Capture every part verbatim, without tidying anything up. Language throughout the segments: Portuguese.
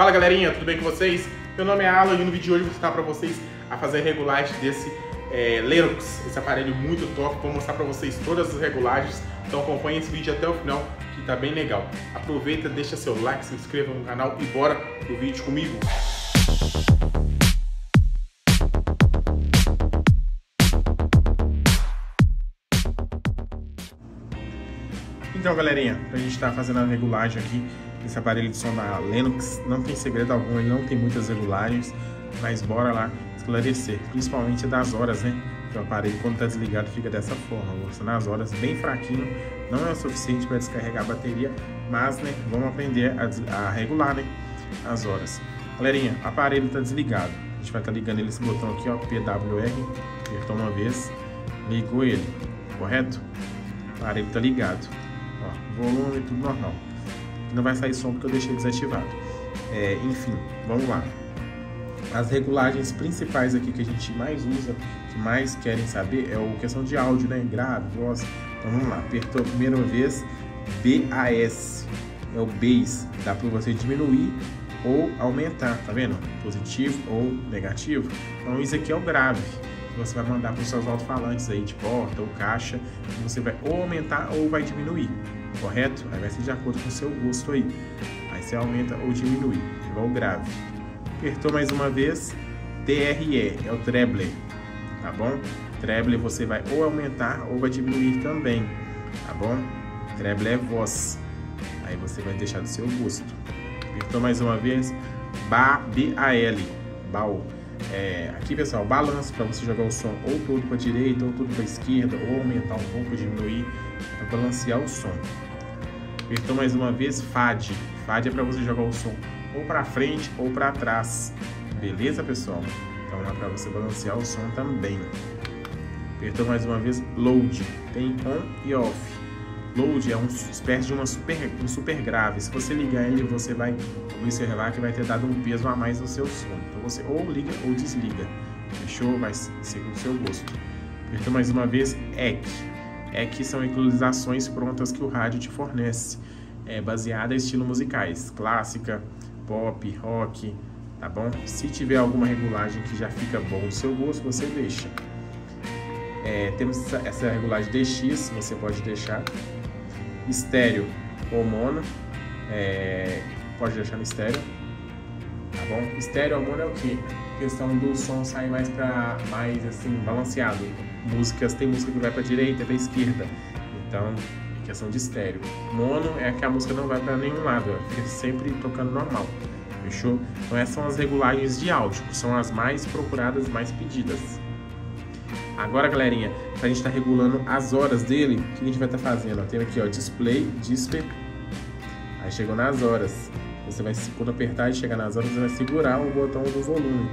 Fala galerinha, tudo bem com vocês? Meu nome é Alan e no vídeo de hoje eu vou ensinar para vocês a fazer a regulagem desse é, Lennox, esse aparelho muito top. Vou mostrar para vocês todas as regulagens, então acompanhe esse vídeo até o final que tá bem legal. Aproveita, deixa seu like, se inscreva no canal e bora pro vídeo comigo. Então galerinha, a gente está fazendo a regulagem aqui desse aparelho de som da Lennox. Não tem segredo algum, ele não tem muitas regulagens, mas bora lá esclarecer, principalmente das horas, né? Que o aparelho quando está desligado fica dessa forma, mostrando as horas bem fraquinho, não é o suficiente para descarregar a bateria, mas né, vamos aprender a, a regular, né, as horas. Galerinha, o aparelho está desligado, a gente vai estar tá ligando ele, esse botão aqui, ó, P W R, apertou uma vez, ligou ele, correto? O aparelho está ligado. Ó, volume, tudo normal. Não vai sair som porque eu deixei desativado. É, enfim, vamos lá. As regulagens principais aqui que a gente mais usa, que mais querem saber, é a questão de áudio, né? Grave, voz. Então vamos lá. Apertou a primeira vez, B A S. É o bass. Dá para você diminuir ou aumentar, tá vendo? Positivo ou negativo. Então isso aqui é o grave. Você vai mandar para os seus alto-falantes aí de porta ou caixa, e você vai ou aumentar ou vai diminuir, correto? Aí vai ser de acordo com o seu gosto aí. Aí você aumenta ou diminui, igual o grave. Apertou mais uma vez, T R E, é o treble, tá bom? Treble você vai ou aumentar ou vai diminuir também, tá bom? Treble é voz, aí você vai deixar do seu gosto. Apertou mais uma vez, B A L, bal. É, aqui pessoal, balanço para você jogar o som ou todo para a direita ou todo para a esquerda, ou aumentar um pouco, diminuir, para balancear o som. Apertou mais uma vez, F A D. F A D é para você jogar o som ou para frente ou para trás, beleza pessoal? Então é para você balancear o som também. Apertou mais uma vez, Load. Tem on e off. Load é uma espécie de uma super, um super grave. Se você ligar ele, você vai observar que vai ter dado um peso a mais no seu som. Então você ou liga ou desliga. Fechou? Vai ser com o seu gosto. Apertou mais uma vez, E C. E C são equalizações prontas que o rádio te fornece, é, baseada em estilos musicais, clássica, pop, rock, tá bom? Se tiver alguma regulagem que já fica bom no seu gosto, você deixa. É, temos essa, essa regulagem D X, você pode deixar. Estéreo ou mono, é, pode deixar no estéreo, tá bom? Estéreo ou mono é o que? Questão do som sair mais para mais assim balanceado. Músicas, tem música que vai para direita, para esquerda, então é questão de estéreo. Mono é que a música não vai para nenhum lado, ela fica sempre tocando normal, fechou? Então essas são as regulagens de áudio, que são as mais procuradas, mais pedidas. Agora, galerinha, pra gente estar tá regulando as horas dele, o que a gente vai estar tá fazendo? Tem aqui, ó, display, display. Aí chegou nas horas. Você vai, quando apertar e chegar nas horas, você vai segurar o botão do volume.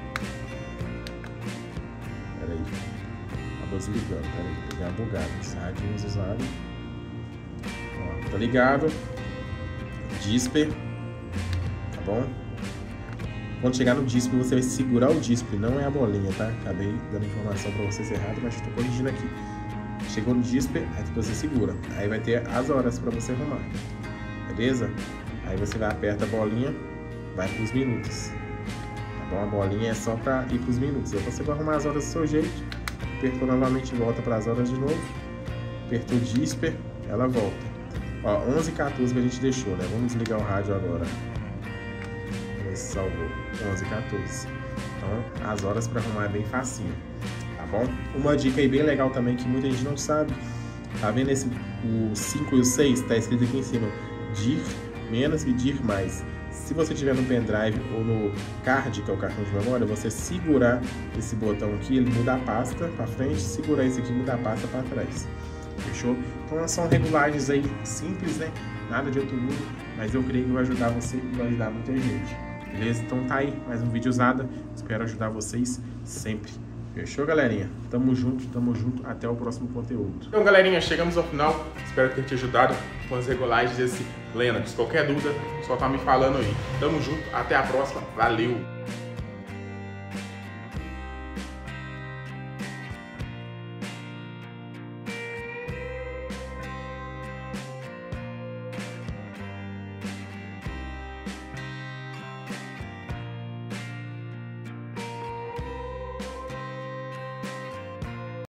Pera aí. Acabou desligando, pera aí. Pegar bugado. Settings usado. Ó, tá ligado. Display. Tá bom? Quando chegar no display, você vai segurar o display, não é a bolinha, tá? Acabei dando informação para vocês errado, mas estou corrigindo aqui. Chegou no display, aí você segura. Aí vai ter as horas para você arrumar, beleza? Aí você vai, aperta a bolinha, vai para os minutos. Tá bom? A bolinha é só para ir para os minutos. Aí você vai arrumar as horas do seu jeito. Apertou novamente, volta para as horas de novo. Apertou o display, ela volta. Ó, onze e quatorze que a gente deixou, né? Vamos desligar o rádio agora. Salvou, onze e quatorze. Então as horas para arrumar é bem facinho, tá bom? Uma dica aí bem legal também que muita gente não sabe, tá vendo esse, o cinco e o seis, tá escrito aqui em cima, D I R menos e D I R mais. Se você tiver no pendrive ou no card, que é o cartão de memória, você segurar esse botão aqui, ele muda a pasta para frente, segurar esse aqui, muda a pasta para trás, fechou? Então são regulagens aí simples, né? Nada de outro mundo, mas eu creio que vai ajudar você e vai ajudar muita gente. Beleza? Então tá aí, mais um vídeo usado. Espero ajudar vocês sempre. Fechou, galerinha? Tamo junto, tamo junto. Até o próximo conteúdo. Então, galerinha, chegamos ao final. Espero ter te ajudado com as regulagens desse Lennox. Qualquer dúvida, só tá me falando aí. Tamo junto, até a próxima. Valeu!